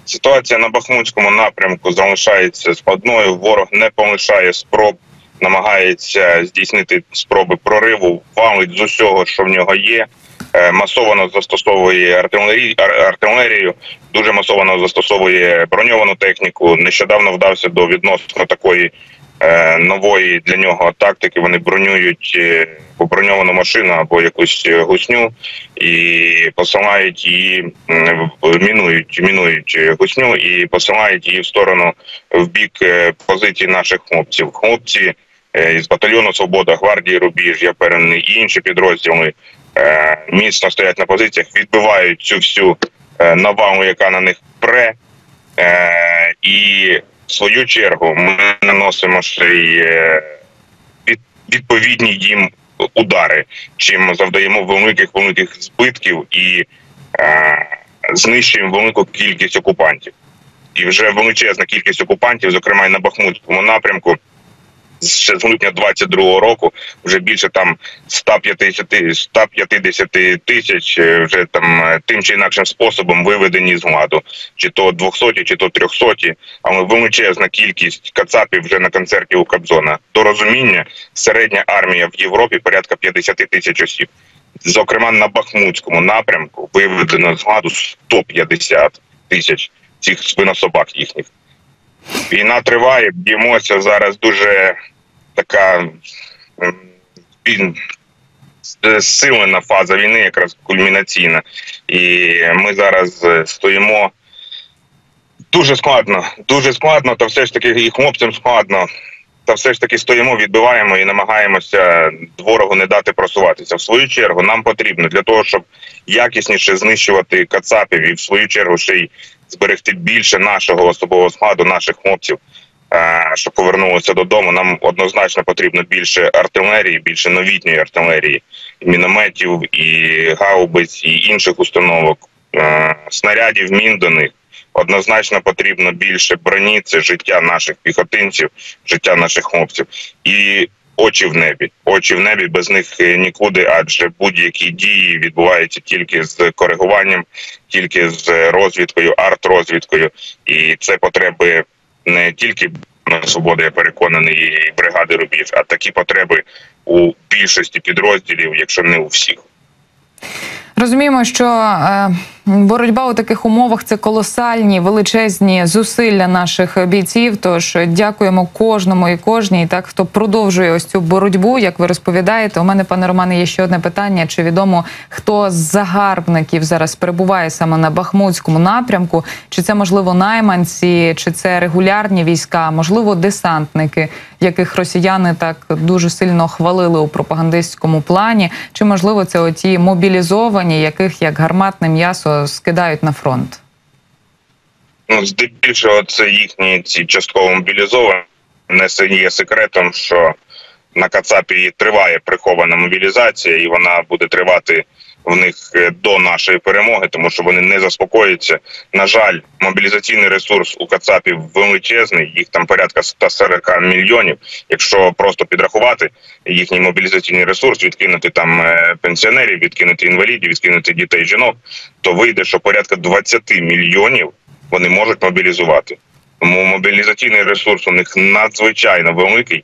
Ситуація на Бахмутському напрямку залишається складною. Ворог не полишає спроб, намагається здійснити спроби прориву, валить з усього, що в нього є. Масово застосовує артилерію, дуже масово застосовує броньовану техніку. Нещодавно вдався до відносно такої нової для нього тактики. Вони бронюють броньовану машину або якусь гусню і посилають її, мінують гусню і посилають її в бік позицій наших хлопців. Хлопці із батальйону «Свобода», гвардії «Рубіж», я впевнений, і інші підрозділи міцно стоять на позиціях, відбивають цю всю навалу, яка на них пре. І в свою чергу ми наносимо ще й відповідні їм удари, чим завдаємо великих збитків і знищуємо велику кількість окупантів. І вже величезна кількість окупантів, зокрема і на Бахмутському напрямку, ще з липня 22-го року вже більше там 150 тисяч вже там тим чи інакшим способом виведені з ладу. Чи то 200, чи то 300, але величезна кількість кацапів вже на концерті у Кобзона. До розуміння, середня армія в Європі порядка 50 тисяч осіб. Зокрема, на Бахмутському напрямку виведено з ладу 150 тисяч цих свинособак їхніх. Війна триває, б'ємося зараз дуже така зсилена фаза війни, якраз кульмінаційна. І ми зараз стоїмо дуже складно, та все ж таки і хлопцям складно. Та все ж таки стоїмо, відбиваємо і намагаємося ворогу не дати просуватися. В свою чергу нам потрібно для того, щоб якісніше знищувати кацапів і в свою чергу ще й зберегти більше нашого особового складу, наших хлопців, щоб повернулися додому. Нам однозначно потрібно більше артилерії, більше новітньої артилерії, і мінометів, і гаубиць, і інших установок, снарядів, мін до них. Однозначно потрібно більше броні, це життя наших піхотинців, життя наших хлопців. І очі в небі, без них нікуди, адже будь-які дії відбуваються тільки з коригуванням, тільки з розвідкою, арт-розвідкою. І це потреби не тільки на «Свободи», я переконаний, і бригади «Рубіж», а такі потреби у більшості підрозділів, якщо не у всіх. Розуміємо, що боротьба у таких умовах – це колосальні, величезні зусилля наших бійців, тож дякуємо кожному і кожній, так, хто продовжує ось цю боротьбу, як ви розповідаєте. У мене, пане Романе, є ще одне питання. Чи відомо, хто з загарбників зараз перебуває саме на Бахмутському напрямку? Чи це, можливо, найманці, чи це регулярні війська, можливо, десантники, яких росіяни так дуже сильно хвалили у пропагандистському плані? Чи, можливо, це оті мобілізовані, яких як гарматне м'ясо скидають на фронт? Ну, здебільшого це їхні ці частково мобілізовані. Не є секретом, що на Кацапі триває прихована мобілізація, і вона буде тривати в них до нашої перемоги, тому що вони не заспокояться. На жаль, мобілізаційний ресурс у Кацапів величезний, їх там порядка 140 мільйонів. Якщо просто підрахувати їхній мобілізаційний ресурс, відкинути там пенсіонерів, відкинути інвалідів, відкинути дітей, жінок, то вийде, що порядка 20 мільйонів вони можуть мобілізувати. Тому мобілізаційний ресурс у них надзвичайно великий.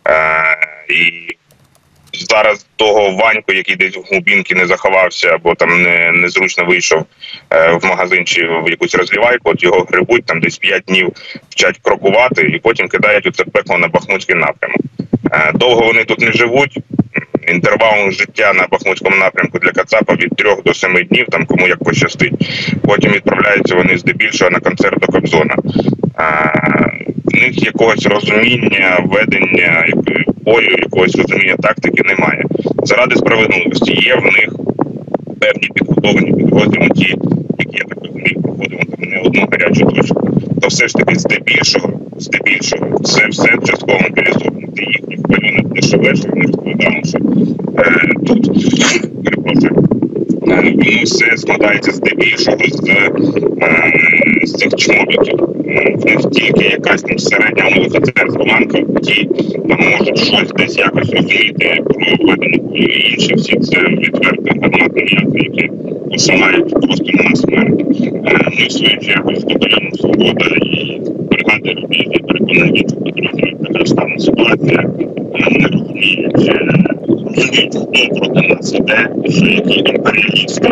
І зараз того Ваньку, який десь в глубинці не заховався, або там незручно вийшов в магазин чи в якусь розлівайку, от його грибуть, там десь 5 днів вчать крокувати і потім кидають у це пекло на Бахмутський напрямок. Довго вони тут не живуть. Інтервал життя на Бахмутському напрямку для Кацапа від 3 до 7 днів, там кому як пощастить. Потім відправляються вони здебільшого на концерт до Кобзона. В них якогось розуміння ведення бою, якогось розуміння тактики немає. Заради справедливості є в них певні підготовлені підрозділи, ті, які, я так розумію, проходили там не одну гарячу точку. То все ж таки здебільшого, це все частково мобілізовано. Це їхні хвилини дешеве, що вони розповідали, що тут, перепрошую, воно все складається здебільшого з цих чмобіків. В них тільки якась там середня офіцерська ланка, ті можуть щось десь якось розуміти про ведення бою. І інші всі це відверто гарматні м'ясо, які посилають просто на смерть. Ми в свою чергу з батальйоном «Свобода» і бригади «Рубіж», я переконаний, що підрозділів така стана ситуація, не розуміють, хто проти нас іде, що які імперіалісти,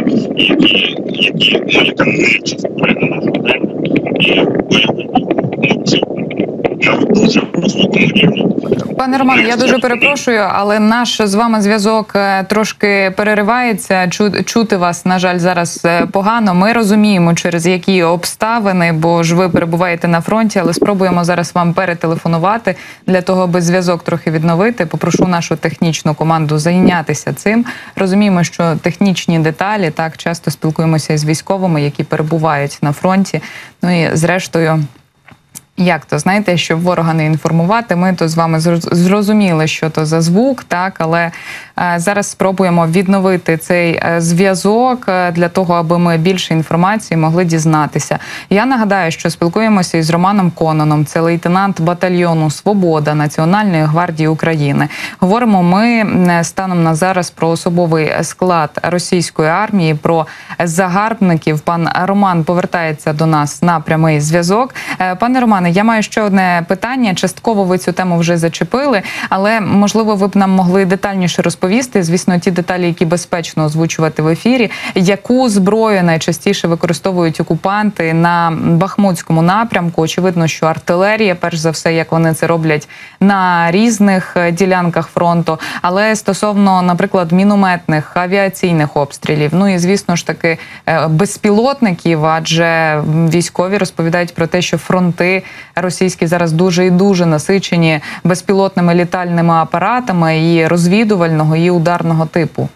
яка нечисть прийде на нашу землю, і бойові хлопці на дуже високому рівні. Пане Романе, я дуже перепрошую, але наш з вами зв'язок трошки переривається. Чути вас, на жаль, зараз погано. Ми розуміємо, через які обставини, бо ж ви перебуваєте на фронті, але спробуємо зараз вам перетелефонувати для того, аби зв'язок трохи відновити. Попрошу нашу технічну команду зайнятися цим. Розуміємо, що технічні деталі, так, часто спілкуємося з військовими, які перебувають на фронті. Ну і зрештою, як то, знаєте, щоб ворога не інформувати, ми то з вами зрозуміли, що то за звук, так, але зараз спробуємо відновити цей зв'язок для того, аби ми більше інформації могли дізнатися. Я нагадаю, що спілкуємося із Романом Кононом, це лейтенант батальйону «Свобода» Національної гвардії України. Говоримо ми станом на зараз про особовий склад російської армії, про загарбників. Пан Роман повертається до нас на прямий зв'язок. Пане Романе, я маю ще одне питання. Частково ви цю тему вже зачепили, але, можливо, ви б нам могли детальніше розповісти, звісно, ті деталі, які безпечно озвучувати в ефірі, яку зброю найчастіше використовують окупанти на Бахмутському напрямку. Очевидно, що артилерія, перш за все, як вони це роблять на різних ділянках фронту, але стосовно, наприклад, мінометних, авіаційних обстрілів, ну і, звісно ж таки, безпілотників, адже військові розповідають про те, що фронти російські зараз дуже і дуже насичені безпілотними літальними апаратами і розвідувального, і ударного типу.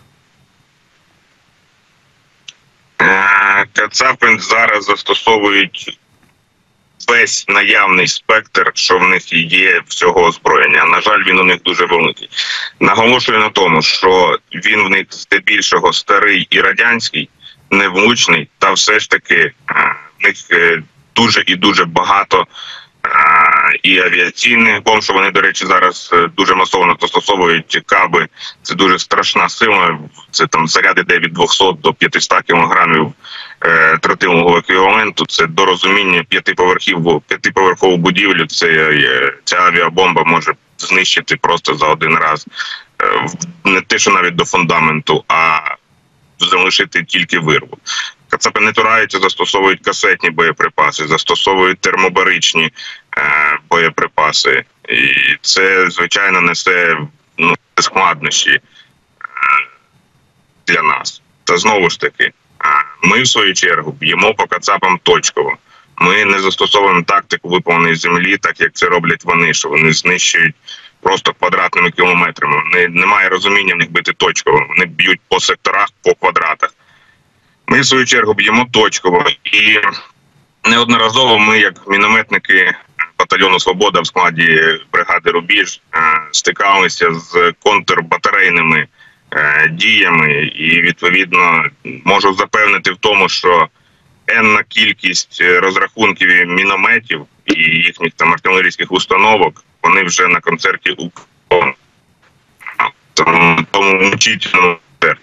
Кацапи зараз застосовують весь наявний спектр, що в них є всього озброєння. На жаль, він у них дуже великий. Наголошую на тому, що він в них здебільшого старий і радянський, невлучний, та все ж таки в них дуже і дуже багато і авіаційних бомб, що вони, до речі, зараз дуже масово застосовують каби. Це дуже страшна сила. Це там заряд іде від 200 до 500 кілограмів тротилового еквіваленту. Це до розуміння п'ятиповерхову будівлю. Ця авіабомба може знищити просто за один раз. Не те, що навіть до фундаменту, а залишити тільки вирву. Кацапи не тураються, застосовують касетні боєприпаси, застосовують термобаричні боєприпаси. І це, звичайно, несе складнощі для нас. Та знову ж таки, ми в свою чергу б'ємо по кацапам точково. Ми не застосовуємо тактику випаленої землі, так як це роблять вони, що вони знищують просто квадратними кілометрами. Немає розуміння в них бити точково. Вони б'ють по секторах, по квадратах. Ми, в свою чергу, б'ємо точково. І неодноразово ми, як мінометники батальйону «Свобода» в складі бригади «Рубіж», стикалися з контрбатарейними діями. І, відповідно, можу запевнити в тому, що енна кількість розрахунків і мінометів і їхніх там артилерійських установок, вони вже на концерті у тому мучительно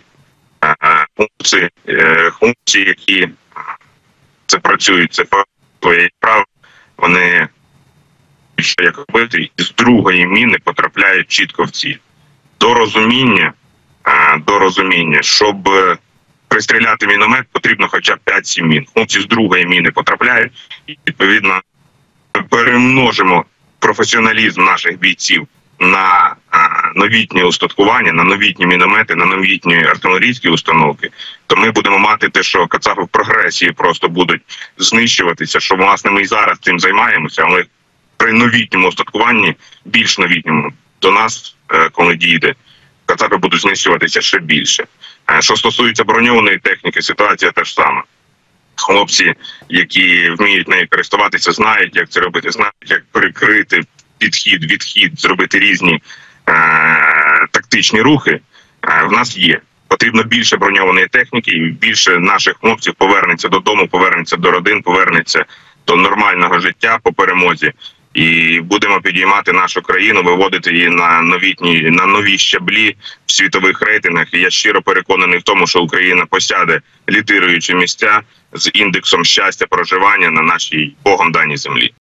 хлопці, які це працюють, це своє право, вони що як робити, і з другої міни потрапляють чітко в ціль. До розуміння, щоб пристріляти міномет, потрібно хоча б 5-7 мін. Хлопці з другої міни потрапляють, і, відповідно, перемножимо професіоналізм наших бійців на новітнє устаткування, на новітні міномети, на новітні артилерійські установки, то ми будемо мати те, що кацапи в прогресії просто будуть знищуватися, що, власне, ми і зараз цим займаємося, але при новітньому устаткуванні, більш новітньому, до нас, коли дійде, кацапи будуть знищуватися ще більше. Що стосується броньованої техніки, ситуація та ж сама. Хлопці, які вміють нею користуватися, знають, як це робити, знають, як перекрити підхід, відхід, зробити різні тактичні рухи, в нас є. Потрібно більше броньованої техніки, і більше наших хлопців повернеться додому, повернеться до родин, повернеться до нормального життя по перемозі. І будемо підіймати нашу країну, виводити її на нові щаблі в світових рейтингах. І я щиро переконаний в тому, що Україна посяде лідируючі місця з індексом щастя проживання на нашій Богом даній землі.